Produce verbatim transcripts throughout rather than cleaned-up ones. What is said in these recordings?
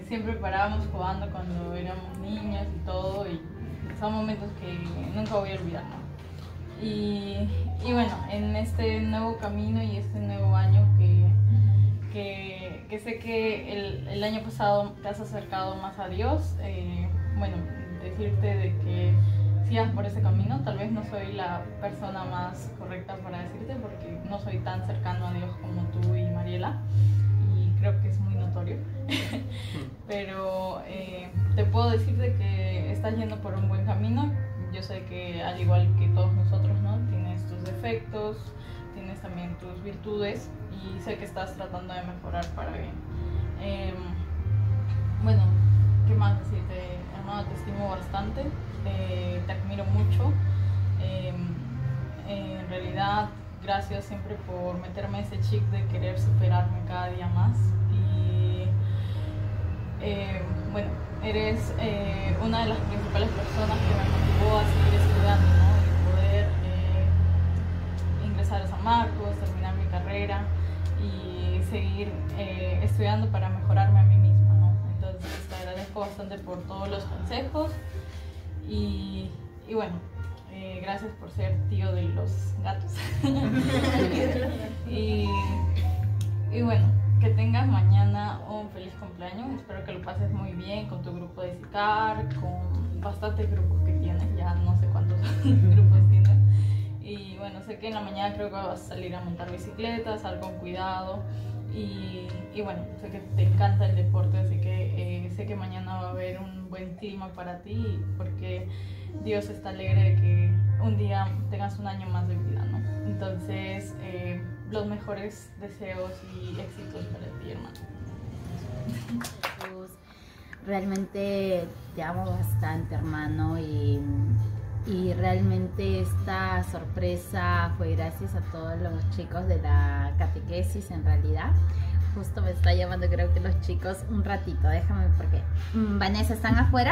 siempre parábamos jugando cuando éramos niños y todo, y son momentos que nunca voy a olvidar, ¿no? Y, y bueno, en este nuevo camino y este nuevo año que, que, que sé que el, el año pasado te has acercado más a Dios, eh, bueno, decirte de que sigas por ese camino. Tal vez no soy la persona más correcta para decirte porque no soy tan cercano a Dios como tú y Mariela, y creo que es muy notorio. Pero eh, te puedo decir de que estás yendo por un buen camino. Yo sé que al igual que todos nosotros, ¿no? Tienes tus defectos, tienes también tus virtudes, y sé que estás tratando de mejorar para bien. Eh, bueno, ¿qué más decirte? Hermano, te estimo bastante, eh, te admiro mucho. Eh, en realidad, gracias siempre por meterme ese chip de querer superarme cada día más. Y eh, bueno, eres eh, una de las principales personas que me motivó a seguir estudiando, ¿no? Y poder eh, ingresar a San Marcos, terminar mi carrera y seguir eh, estudiando para mejorarme a mí misma, ¿no? Entonces te agradezco bastante por todos los consejos y, y bueno, eh, gracias por ser tío de los gatos. y, y bueno, que tengas mañana un feliz cumpleaños. Espero que lo pases muy bien con tu grupo de Sicar, con bastantes grupos que tienes, ya no sé cuántos grupos tienes. Y bueno, sé que en la mañana creo que vas a salir a montar bicicletas, sal con cuidado. Y, y bueno, sé que te encanta el deporte, así que eh, sé que mañana va a haber un buen clima para ti, porque Dios está alegre de que un día tengas un año más de vida, ¿no? Entonces, eh, los mejores deseos y éxitos para ti, hermano. Jesús, realmente te amo bastante, hermano, y, y realmente esta sorpresa fue gracias a todos los chicos de la catequesis. En realidad justo me está llamando, creo que los chicos, un ratito, déjame, porque Vanessa, ¿están afuera?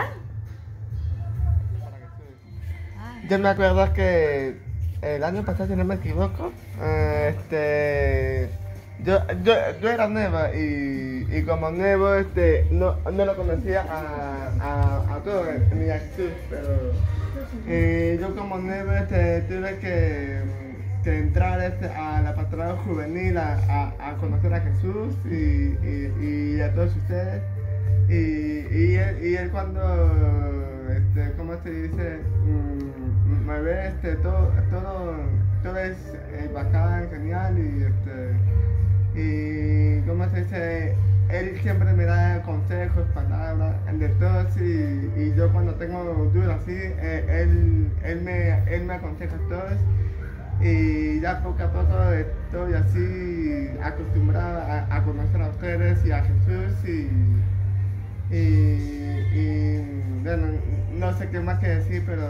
Yo me acuerdo que el año pasado, si no me equivoco, eh, este, yo, yo, yo era nuevo y, y como nuevo este, no, no lo conocía a, a, a todos, ni a Jesús, pero eh, yo como nuevo este, tuve que, que entrar este, a la pastoral juvenil a, a, a conocer a Jesús y, y, y a todos ustedes. Y, y, él, y él cuando, este, ¿cómo se dice? Mm, me ve, este, todo, todo, todo es eh, bacán, genial, y, este, y, ¿cómo se dice? Él siempre me da consejos, palabras, de todos, y, y yo cuando tengo dudas así, eh, él, él, me, él me aconseja a todos. Y ya poco a poco estoy así acostumbrado a, a conocer a ustedes y a Jesús, y Y, y bueno, no sé qué más que decir, pero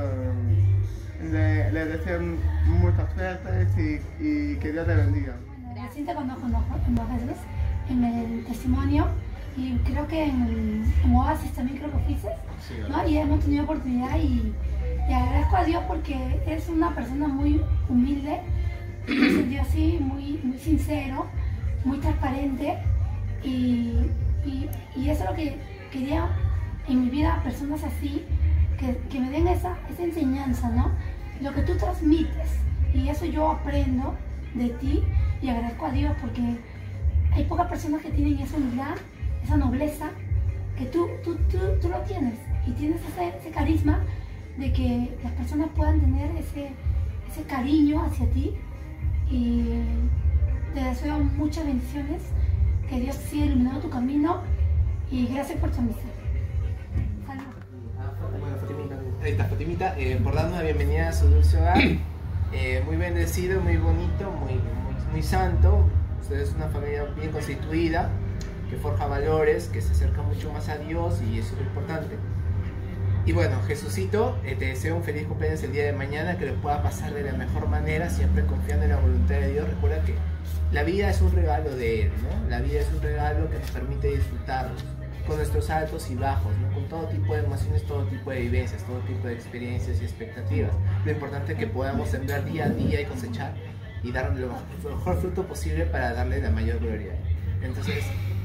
le, le deseo mucha suerte y, y que Dios le bendiga. Recién te conozco dos veces en el testimonio, y creo que en, el, en Oasis también creo que fuiste, sí, ¿no? Y hemos tenido oportunidad, y, y agradezco a Dios porque es una persona muy humilde, me sentió así, muy, muy sincero, muy transparente, y, y, y eso es lo que quería en mi vida, personas así, que, que me den esa, esa enseñanza, ¿no? Lo que tú transmites, y eso yo aprendo de ti, y agradezco a Dios porque hay pocas personas que tienen esa humildad, esa nobleza, que tú, tú, tú, tú lo tienes, y tienes ese, ese carisma de que las personas puedan tener ese, ese cariño hacia ti, y te deseo muchas bendiciones, que Dios siga iluminando tu camino, y gracias por tu amistad. Salud. Bueno, Fatimita, ahí está Fatimita, eh, por darnos la bienvenida a su dulce hogar. Eh, muy bendecido, muy bonito, muy, muy, muy santo. Usted es una familia bien constituida, que forja valores, que se acerca mucho más a Dios, y eso es lo importante. Y bueno, Jesucito, eh, te deseo un feliz cumpleaños el día de mañana, que lo pueda pasar de la mejor manera, siempre confiando en la voluntad de Dios. Recuerda que la vida es un regalo de Él, ¿no? La vida es un regalo que nos permite disfrutar con nuestros altos y bajos, ¿no? Con todo tipo de emociones, todo tipo de vivencias, todo tipo de experiencias y expectativas. Lo importante es que podamos sembrar día a día y cosechar y dar lo mejor fruto posible para darle la mayor gloria. Entonces,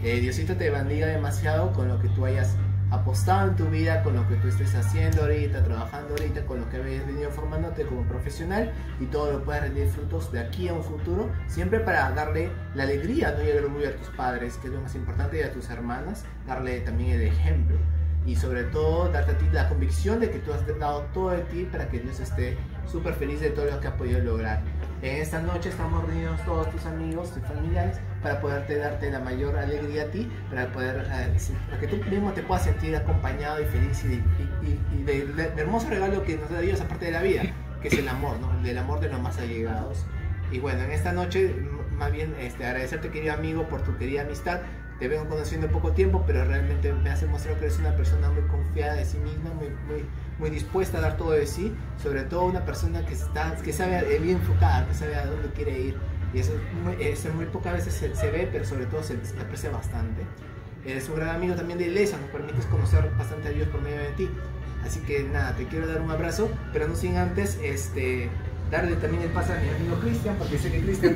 eh, Diosito te bendiga demasiado con lo que tú hayas apostado en tu vida, con lo que tú estés haciendo ahorita, trabajando ahorita, con lo que habéis venido formándote como profesional, y todo lo puedas rendir frutos de aquí a un futuro, siempre para darle la alegría, ¿no? Y el orgullo a tus padres, que es lo más importante, y a tus hermanas, darle también el ejemplo. Y sobre todo, darte a ti la convicción de que tú has dado todo de ti para que Dios esté súper feliz de todo lo que has podido lograr. En esta noche estamos reunidos todos tus amigos, tus familiares, para poderte darte la mayor alegría a ti, para poder eh, para que tú mismo te puedas sentir acompañado y feliz, y, y, y, y del de, de hermoso regalo que nos da Dios aparte de la vida, que es el amor, ¿no? Del amor de los más allegados. Y bueno, en esta noche, más bien este, agradecerte, querido amigo, por tu querida amistad. Te vengo conociendo poco tiempo, pero realmente me has demostrado que eres una persona muy confiada de sí misma, muy, muy, muy dispuesta a dar todo de sí, sobre todo una persona que, está, que sabe, bien enfocada, que sabe a dónde quiere ir, y eso, muy, eso muy pocas veces se, se ve, pero sobre todo se, se aprecia bastante. Eres un gran amigo también de iglesia, nos permites conocer bastante a Dios por medio de ti, así que nada, te quiero dar un abrazo, pero no sin antes este, darle también el paso a mi amigo Cristian, porque sé que Cristian...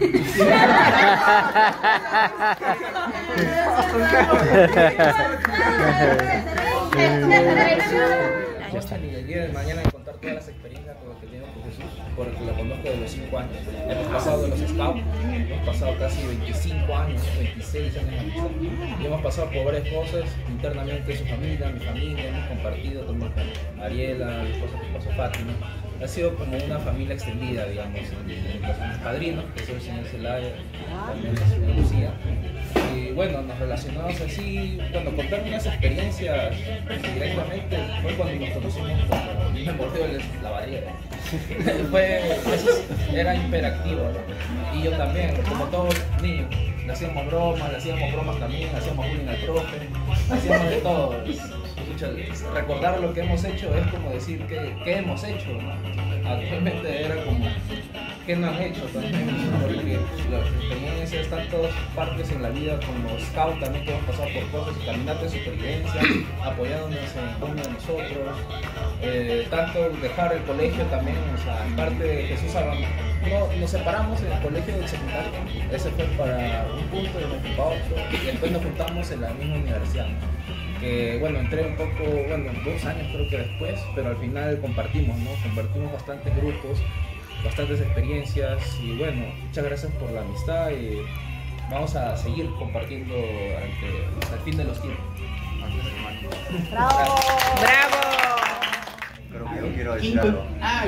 Ya está, ni el día de mañana de contar todas las experiencias con las que tengo con Jesús, porque lo conozco de los cinco años. Hemos pasado de los scouts, hemos pasado casi veinticinco años, veintiséis años de y hemos pasado por varias cosas internamente, su familia, mi familia, hemos compartido también con Ariela, la esposa que pasó Fátima. Ha sido como una familia extendida, digamos, mis padrinos, que son el señor Zelaya, también la señora Lucía. Y bueno, nos relacionamos así, cuando contaron unas experiencias directamente, fue cuando nos conocimos como me mordió la barriga. Fue, eso era hiperactivo, ¿no? Y yo también, como todos niños, le hacíamos bromas, le hacíamos bromas también, le hacíamos bullying al profe, hacíamos de todo. Recordar lo que hemos hecho es como decir que, qué hemos hecho, ¿no? Actualmente era como qué no han hecho también, porque las experiencias están todas partes en la vida, como scout también que hemos pasado por cosas, caminatas de supervivencia, apoyándonos en uno de nosotros, eh, tanto dejar el colegio también, o sea, en parte de Jesús abandonó. No, nos separamos en el colegio del secundario, ese fue para un punto, yo me fui para otro, y después nos juntamos en la misma universidad, ¿no? Que bueno, entré un poco, bueno, dos años creo que después, pero al final compartimos, ¿no? Compartimos bastantes grupos, bastantes experiencias, y bueno, muchas gracias por la amistad, y vamos a seguir compartiendo ante, hasta el fin de los tiempos. ¡Bravo! ¡Bravo! Pero yo quiero decir algo.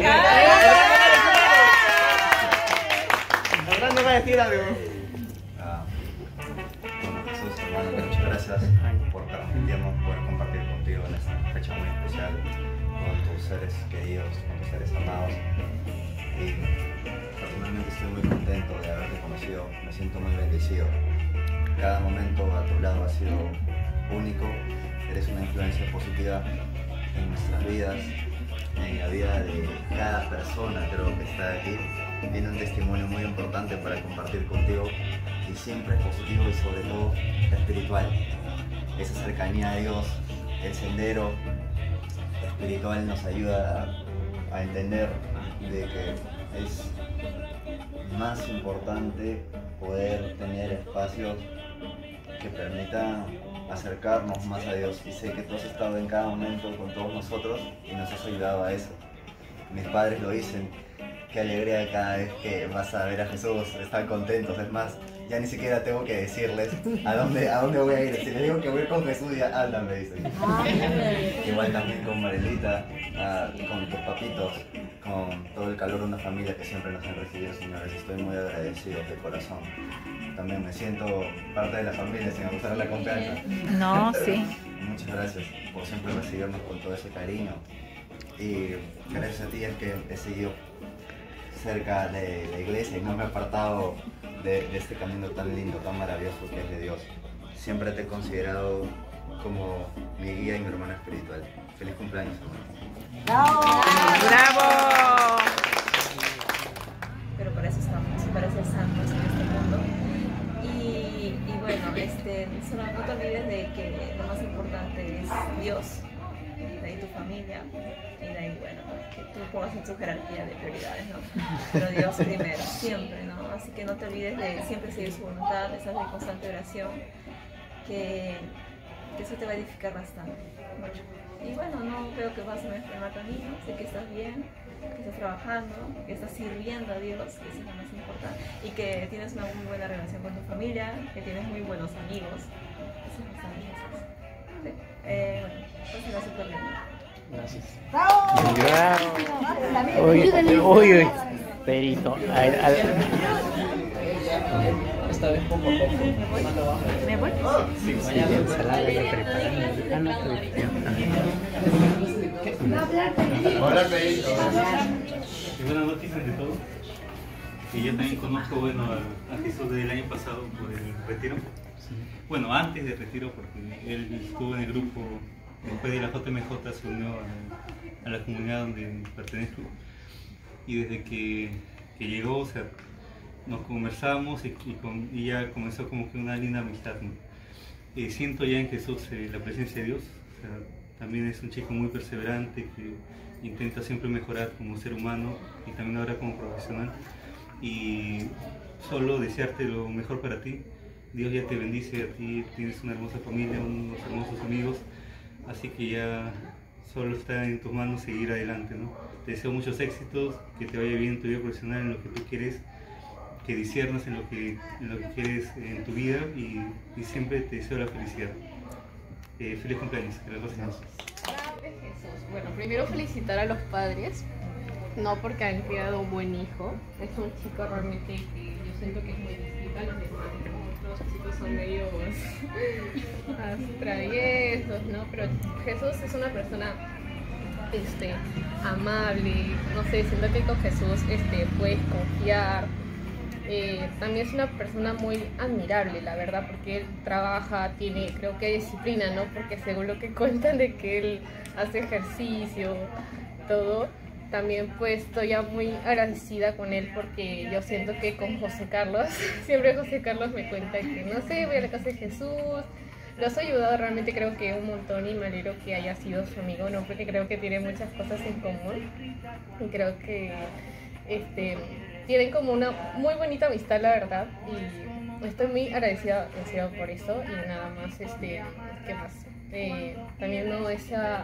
Hablando va a decir algo. Ah, bueno, Jesús, hermano, muchas gracias por permitirnos poder compartir contigo en esta fecha muy especial, con tus seres queridos, con tus seres amados. Y personalmente estoy muy contento de haberte conocido, me siento muy bendecido. Cada momento a tu lado ha sido único, eres una influencia positiva en nuestras vidas, en la vida de cada persona creo que está aquí. Tiene un testimonio muy importante para compartir contigo, y siempre es positivo y sobre todo espiritual. Esa cercanía a Dios, el sendero espiritual nos ayuda a, a entender de que es más importante poder tener espacios que permitan acercarnos más a Dios, y sé que tú has estado en cada momento con todos nosotros y nos has ayudado a eso. Mis padres lo dicen, qué alegría cada vez que vas a ver a Jesús, están contentos, es más, ya ni siquiera tengo que decirles a dónde, a dónde voy a ir, si les digo que voy con Jesús ya andan, me dicen. Igual también con Marelita, uh, con tus papitos, con todo el calor de una familia que siempre nos han recibido, señores, estoy muy agradecido de corazón. También me siento parte de la familia sin abusar de la confianza. No, sí. Muchas gracias por siempre recibirnos con todo ese cariño, y gracias a ti es que he seguido cerca de la iglesia y no me he apartado de, de este camino tan lindo, tan maravilloso que es de Dios. Siempre te he considerado como mi guía y mi hermano espiritual. Feliz cumpleaños, hermano. ¡Bravo! ¡Bravo! Pero para eso estamos, para ser santos en este mundo. Y, y bueno, este, solo no te olvides de que lo más importante es Dios, de ahí tu familia, y de ahí, bueno, que tú pongas en tu jerarquía de prioridades, ¿no? Pero Dios primero, siempre, ¿no? Así que no te olvides de siempre seguir su voluntad, de estar en constante oración. que, que eso te va a edificar bastante, mucho. Y bueno, no creo que vas a enfermar también, sé que estás bien, que estás trabajando, que estás sirviendo a Dios, que eso es lo más importante, y que tienes una muy buena relación con tu familia, que tienes muy buenos amigos. Eso es bastante Jesús. Sí. Eh, bueno, pues era súper bien. Gracias. Uy, uy, uy. Perito. A ver, a ver. Esta vez poco a poco. ¿Me voy? Sí, mañana. Ensalada que preparamos. Ah, no, Hola, Pedrito. Y buenas noches ante todo. Y yo también conozco, bueno, a, a Jesús desde el año pasado por el retiro. Bueno, antes del retiro, porque él estuvo en el grupo, después de la J M J se unió a, a la comunidad donde pertenezco. Y desde que, que llegó, o sea, nos conversamos y, y, con, y ya comenzó como que una linda amistad, ¿no? Eh, siento ya en Jesús eh, la presencia de Dios. O sea, también es un chico muy perseverante que intenta siempre mejorar como ser humano y también ahora como profesional. Y solo desearte lo mejor para ti. Dios ya te bendice a ti, tienes una hermosa familia, unos hermosos amigos, así que ya solo está en tus manos seguir adelante, ¿no? Te deseo muchos éxitos, que te vaya bien en tu vida profesional, en lo que tú quieres, que disiernas en lo que, en lo que quieres en tu vida y, y siempre te deseo la felicidad. Eh, feliz cumpleaños, que la pases. Jesús. Bueno, primero felicitar a los padres, no porque han criado un buen hijo, es un chico realmente que yo siento que es muy distinto a los demás. Los chicos son medio traviesos, ¿no? Pero Jesús es una persona este, amable, no sé, siento que con Jesús este, puedes confiar. Eh, también es una persona muy admirable, la verdad, porque él trabaja, tiene, creo que disciplina, ¿no? Porque según lo que cuentan de que él hace ejercicio, todo, también pues estoy ya muy agradecida con él porque yo siento que con José Carlos, siempre José Carlos me cuenta que, no sé, voy a la casa de Jesús, los ha ayudado realmente creo que un montón y me alegro que haya sido su amigo, ¿no? Porque creo que tiene muchas cosas en común y creo que este... tienen como una muy bonita amistad, la verdad, y estoy muy agradecida, agradecida por eso. Y nada más, este, ¿qué más? Eh, también no esa,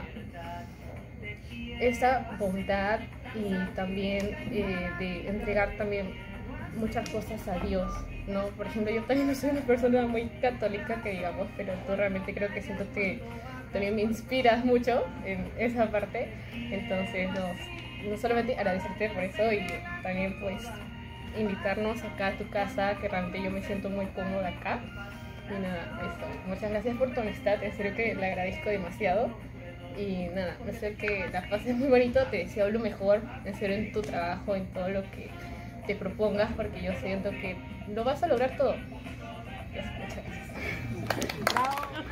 esa bondad y también eh, de entregar también muchas cosas a Dios, ¿no? Por ejemplo, yo también no soy una persona muy católica, que digamos, pero tú realmente creo que siento que también me inspiras mucho en esa parte, entonces nos... no solamente agradecerte por eso y también pues invitarnos acá a tu casa, que realmente yo me siento muy cómoda acá. Y nada, eso. Muchas gracias por tu amistad, en serio que le agradezco demasiado. Y nada, en serio que la pases muy bonito, te deseo lo mejor, en serio en tu trabajo, en todo lo que te propongas, porque yo siento que lo vas a lograr todo. Gracias, muchas gracias.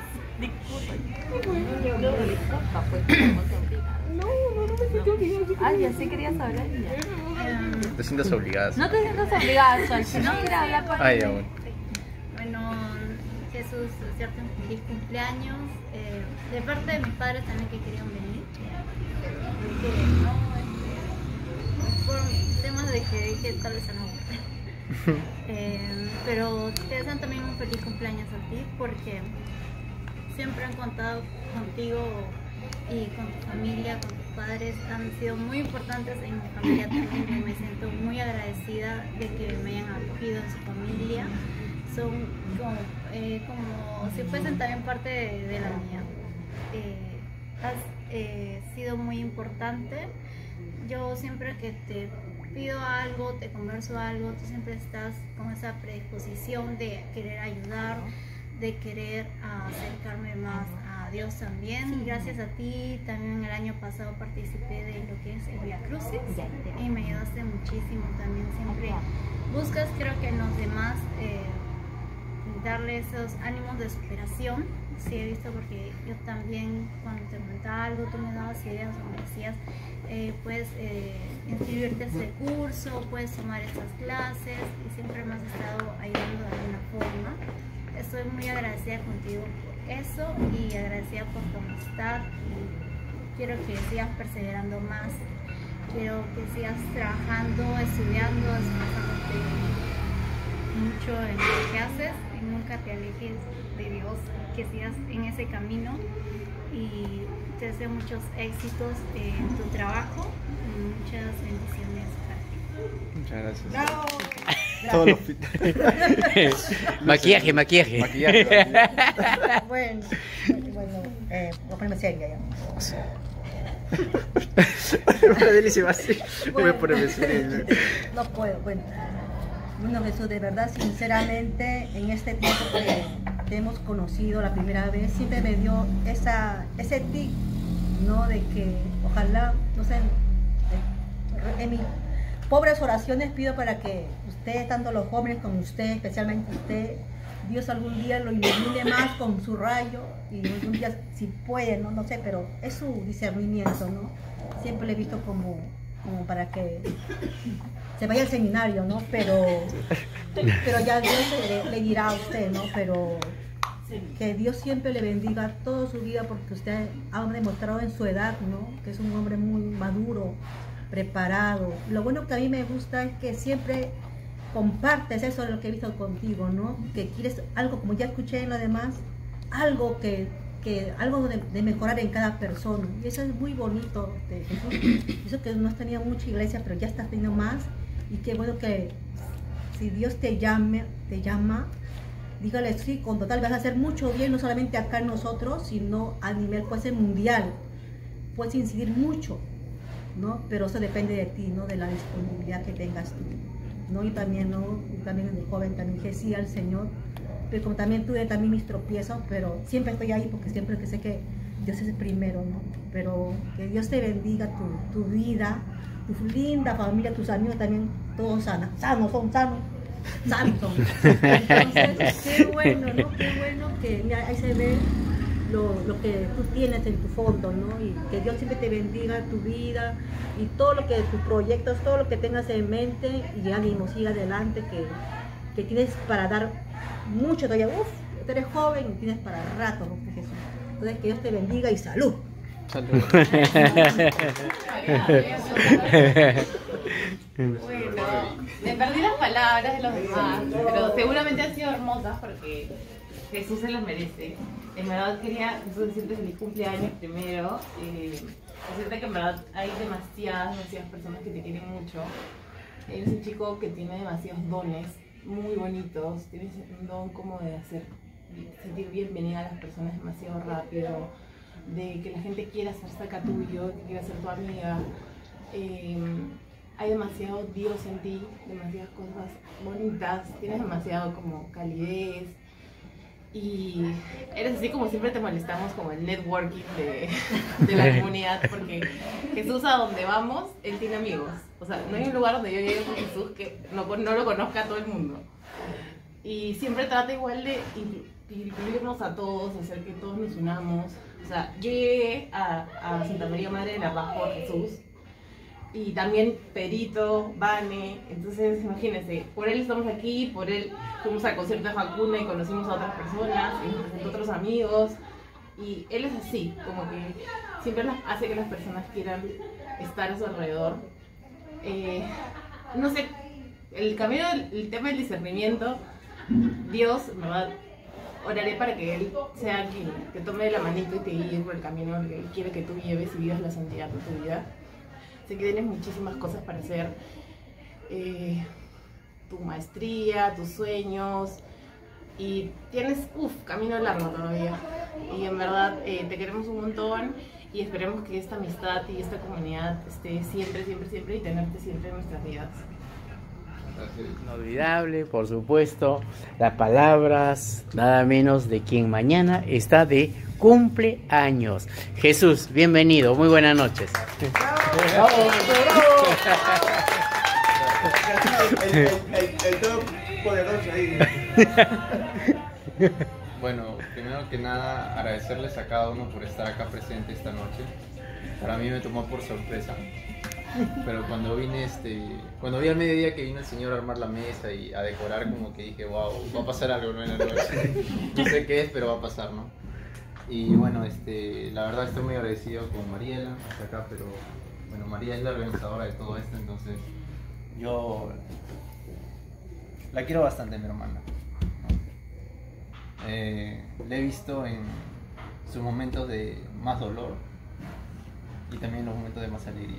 No, no, no me siento obligada. Ah, ya sí querías hablar ya. Te sientas obligada. No te sientas obligada, Sol. Si no quieres hablar por Ah, ya, bueno. Bueno, Jesús, desearte un feliz cumpleaños. Eh, de parte de mis padres también que querían venir. Porque no, este, por temas de que dije tal vez no. eh, pero te desean también un feliz cumpleaños a ti porque siempre han contado contigo y con tu familia, con tus padres, han sido muy importantes en mi familia también. Yo me siento muy agradecida de que me hayan acogido en su familia. Son como, eh, como si fuesen también parte de, de la mía. Eh, has eh, sido muy importante. Yo siempre que te pido algo, te converso algo, tú siempre estás con esa predisposición de querer ayudar, de querer uh, acercarme más a Dios también. Sí. Gracias a ti, también el año pasado participé de lo que es el Via Crucis y me ayudaste muchísimo también. Siempre buscas, creo que en los demás, eh, darle esos ánimos de superación. Sí, he visto porque yo también cuando te comentaba algo, tú me dabas ideas o me decías, eh, puedes eh, inscribirte a este curso, puedes tomar estas clases y siempre me has estado ayudando de alguna forma. Estoy muy agradecida contigo por eso y agradecida por tu amistad y quiero que sigas perseverando más, quiero que sigas trabajando, estudiando, esforzándote mucho en lo que haces y nunca te alejes de Dios, que sigas en ese camino y te deseo muchos éxitos en tu trabajo y muchas bendiciones para ti. Muchas gracias. ¡Bravo! Todos los fit- Maquillaje, maquillaje. Maquillaje, maquillaje. Bueno, bueno, eh, voy a ponerme seria ya. Voy a ponerme seria. No puedo, bueno. Bueno, Jesús, de verdad, sinceramente, en este tiempo que te hemos conocido la primera vez, siempre me dio esa, ese tic, ¿no? De que ojalá, no sé, en mis pobres oraciones pido para que usted, tanto los jóvenes como usted, especialmente usted, Dios algún día lo ilumine más con su rayo y algún día, si puede, no, no sé, pero es su discernimiento, ¿no? Siempre le he visto como, como para que se vaya al seminario, ¿no? Pero, pero ya Dios le, le dirá a usted, ¿no? Pero que Dios siempre le bendiga toda su vida porque usted ha demostrado en su edad, ¿no? Que es un hombre muy maduro, preparado. Lo bueno que a mí me gusta es que siempre compartes eso de lo que he visto contigo, ¿no? Que quieres algo, como ya escuché en lo demás, algo que, que algo de, de mejorar en cada persona. Y eso es muy bonito, de Jesús. Eso que no has tenido mucha iglesia, pero ya estás teniendo más. Y qué bueno que si Dios te llame, te llama, dígale sí, con total vas a hacer mucho bien, no solamente acá en nosotros, sino a nivel pues mundial. Puedes incidir mucho, ¿no? Pero eso depende de ti, ¿no? De la disponibilidad que tengas tú, ¿no? Y también, ¿no? Y también de joven también dije sí al Señor, pero como también tuve también mis tropiezos, pero siempre estoy ahí porque siempre que sé que Dios es el primero, ¿no? Pero que Dios te bendiga tu, tu vida, tu linda familia, tus amigos también, todos sanos, sanos, son sanos, sanos son. Entonces, qué bueno, ¿no? Qué bueno que mira, ahí se ve Lo, lo que tú tienes en tu fondo, ¿no? Y que Dios siempre te bendiga tu vida y todo lo que tus proyectos, todo lo que tengas en mente y ánimo, siga adelante, que, que tienes para dar mucho todavía. Uf, tú eres joven y tienes para rato, ¿no? Jesús. Entonces, que Dios te bendiga y salud. Salud. Bueno, me perdí las palabras de los demás, pero seguramente han sido hermosas porque Jesús se las merece. En verdad quería decirte feliz cumpleaños primero, eh, decirte que en verdad hay demasiadas, demasiadas personas que te quieren mucho. Eres un chico que tiene demasiados dones muy bonitos, tienes un don como de hacer sentir bienvenida a las personas demasiado rápido, de que la gente quiera ser cerca tuyo, que quiera ser tu amiga. Eh, hay demasiado Dios en ti, demasiadas cosas bonitas, tienes demasiado como calidez. Y eres así como siempre te molestamos como el networking de, de la comunidad, porque Jesús a donde vamos, Él tiene amigos. O sea, no hay un lugar donde yo llegue con Jesús que no, no lo conozca a todo el mundo. Y siempre trata igual de incluirnos a todos, hacer que todos nos unamos. O sea, yo llegué a, a Santa María Madre de la Paz por Jesús. Y también Perito, Vane, entonces imagínense, por él estamos aquí, por él fuimos al concierto de Facuna y conocimos a otras personas, y nos presentó a otros amigos, y él es así, como que siempre hace que las personas quieran estar a su alrededor. Eh, no sé, el camino, el tema del discernimiento, Dios, me va, oraré para que Él sea quien te tome de la manito y te guíe por el camino que Él quiere que tú lleves y vivas la santidad de tu vida. Sé que tienes muchísimas cosas para hacer, eh, tu maestría, tus sueños, y tienes, uff, camino largo todavía. Y en verdad eh, te queremos un montón y esperemos que esta amistad y esta comunidad esté siempre, siempre, siempre y tenerte siempre en nuestras vidas. Inolvidable, por supuesto, las palabras nada menos de quien mañana está de cumpleaños. Jesús, bienvenido, muy buenas noches. ¡Bravo! El, el, el, el todo poderoso ahí. Bueno, primero que nada agradecerles a cada uno por estar acá presente esta noche. Para mí me tomó por sorpresa, pero cuando vine, este, cuando vi al mediodía que vino el señor a armar la mesa y a decorar, como que dije, wow, va a pasar algo, ¿no? En la noche. No sé qué es, pero va a pasar, ¿no? Y bueno, este, la verdad estoy muy agradecido con Mariela, hasta acá, pero bueno, María es la organizadora de todo esto, entonces yo la quiero bastante, mi hermana. Eh, la he visto en sus momentos de más dolor y también en los momentos de más alegría.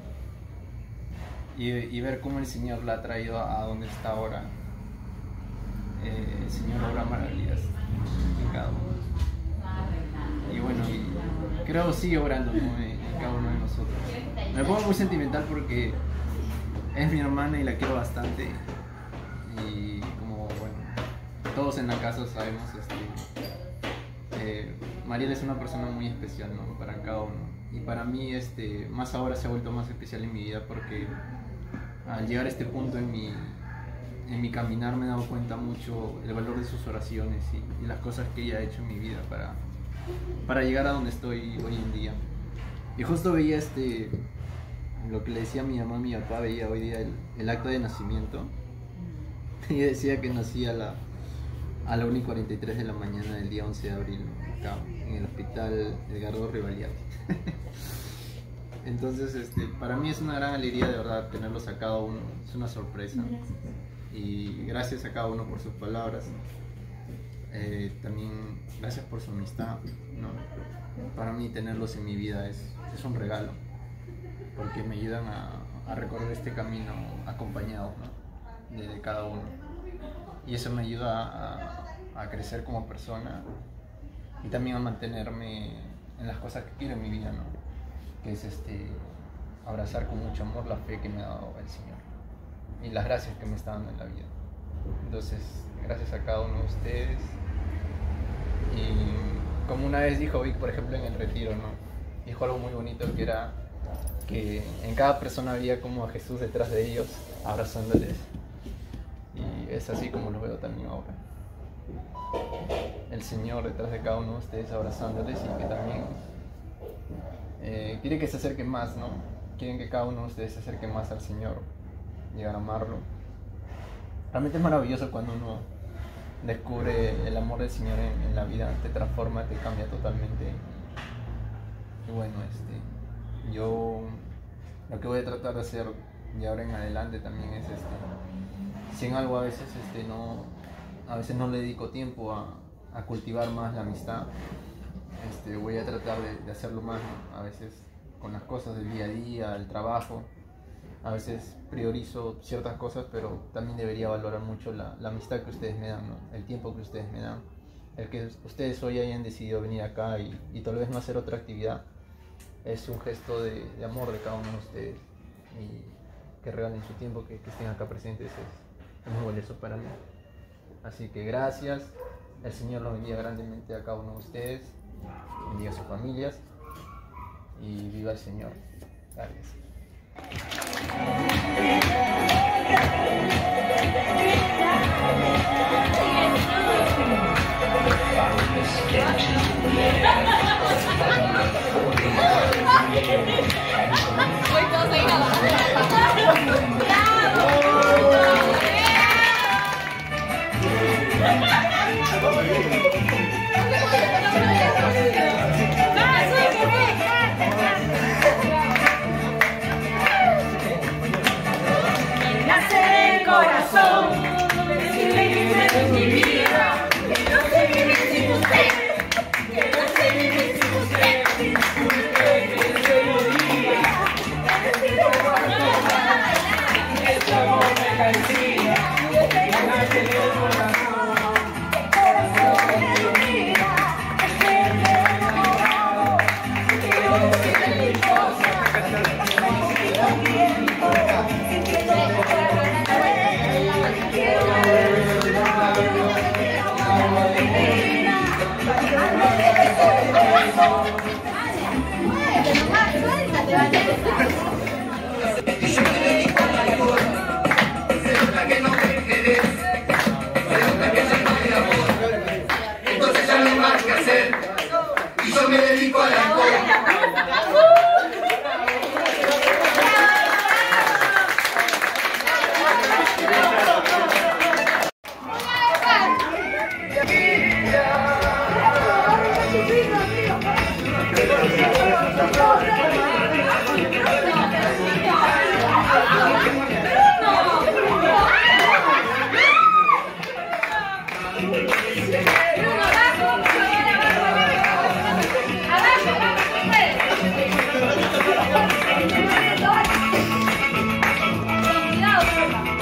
Y, y ver cómo el Señor la ha traído a, a donde está ahora. Eh, el Señor obra maravillas en cada uno. Y bueno, y creo que sigue obrando, ¿no? en, en cada uno de nosotros. Me pongo muy sentimental porque es mi hermana y la quiero bastante. Y como, bueno, todos en la casa sabemos, este, eh, Mariel es una persona muy especial, ¿no? Para cada uno. Y para mí, este, más ahora se ha vuelto más especial en mi vida porque al llegar a este punto en mi, en mi caminar me he dado cuenta mucho el valor de sus oraciones y, y las cosas que ella ha hecho en mi vida para, para llegar a donde estoy hoy en día. Y justo veía este, lo que le decía a mi mamá, a mi papá, veía hoy día el, el acto de nacimiento y decía que nací a la, a la una y cuarenta y tres de la mañana del día once de abril, acá en el hospital Edgardo Rivaliati. Entonces, este, para mí es una gran alegría de verdad tenerlos a cada uno, es una sorpresa. Gracias. Y gracias a cada uno por sus palabras. Eh, también gracias por su amistad, ¿no? Para mí tenerlos en mi vida es, es un regalo, porque me ayudan a, a recorrer este camino acompañados, ¿no? de, de cada uno. Y eso me ayuda a, a crecer como persona y también a mantenerme en las cosas que quiero en mi vida, ¿no? Que es este, abrazar con mucho amor la fe que me ha dado el Señor y las gracias que me está dando en la vida. Entonces, gracias a cada uno de ustedes. Y como una vez dijo Vic, por ejemplo, en el retiro, ¿no? Dijo algo muy bonito, que era que en cada persona había como a Jesús detrás de ellos, abrazándoles. Y es así como lo veo también ahora. El Señor detrás de cada uno de ustedes abrazándoles y que también eh, quiere que se acerquen más, ¿no? Quieren que cada uno de ustedes se acerque más al Señor, llegar a amarlo. Realmente es maravilloso cuando uno descubre el amor del Señor en, en la vida, te transforma, te cambia totalmente. Y bueno, este, yo lo que voy a tratar de hacer de ahora en adelante también es, este, si en algo a veces este, no, a veces no le dedico tiempo a, a cultivar más la amistad, este, voy a tratar de, de hacerlo más, ¿no? A veces con las cosas del día a día, el trabajo. A veces priorizo ciertas cosas, pero también debería valorar mucho la, la amistad que ustedes me dan, ¿no? El tiempo que ustedes me dan. El que ustedes hoy hayan decidido venir acá y, y tal vez no hacer otra actividad es un gesto de, de amor de cada uno de ustedes. Y que regalen su tiempo, que, que estén acá presentes, es, es muy valioso para mí. Así que gracias. El Señor los bendiga grandemente a cada uno de ustedes. Bendiga a sus familias. Y viva el Señor. Gracias. Nace el corazón, decirle que es mi vida, que no sé vivir sin usted, que no sé vivir sin usted, disculpe que se lo diga, este amor me cancilla, me nace el corazón, corazón de mi vida, es el de enamorado, quiero decirle mi cosa, entonces ya no hay más que hacer y yo me dedico al alcohol. problema.